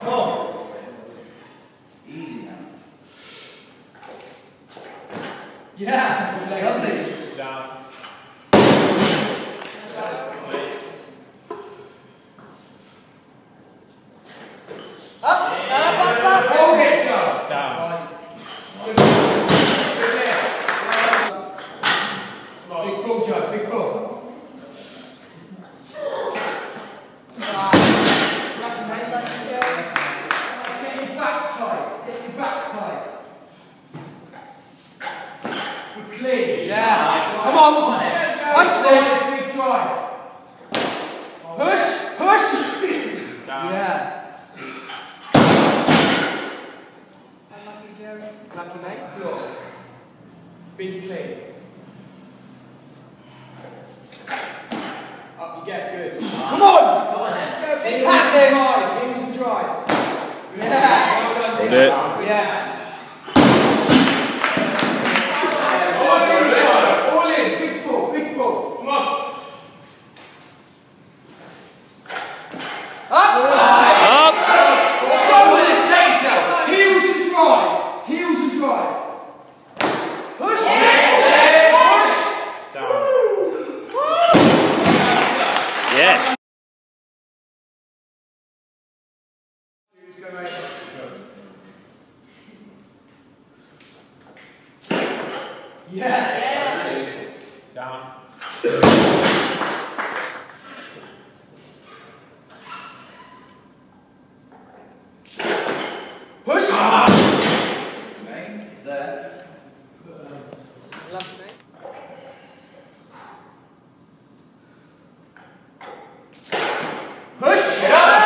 Oh. Easy now. Yeah, lovely. Down. Up. Hold it, Joe. Down. Big pull, Joe. Big pull. Get your back tight. Get your back tight. We're clean. Yeah. Come on. Punch this. Big drive. Push. Down. Yeah. Unlucky Jerry. Lucky mate. Floor. Big clean. Up you get. Good. Come on. Let's go, big Attack this. Drive. Heels and drive. Yeah. Hold it. Yes. All in. Big pull. Big pull. Come on. Up. Up. Go with it. Set yourself. Heels and drive. Heels and drive. Push. Down. Yes. Yes. Down. Push. There. Push.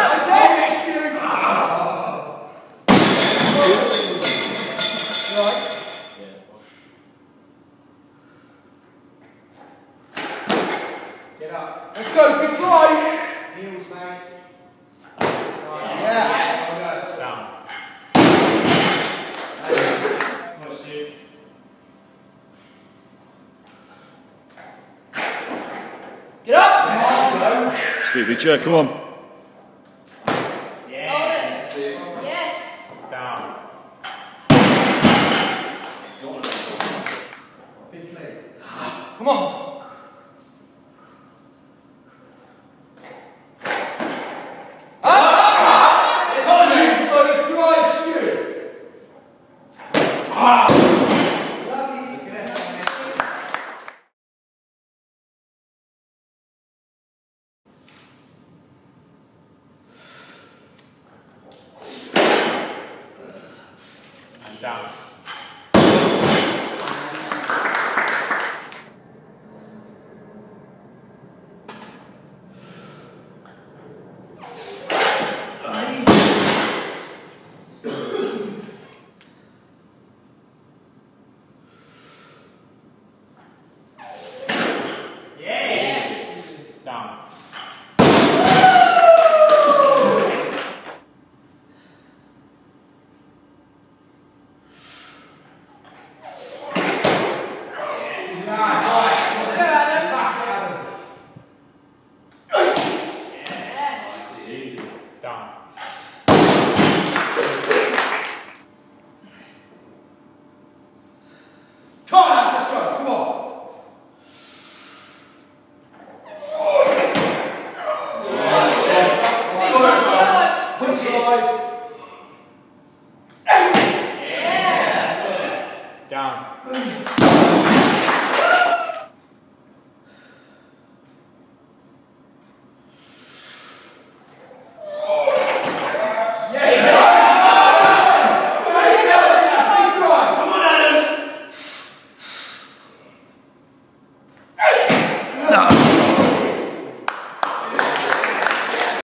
Get up. Let's go. Big drive. Heels, mate. Yes. Down. Push you. Get up. Stupid jerk, come on. Yes. Yes. Down. Big play. Come on. And down. Down. Yeah.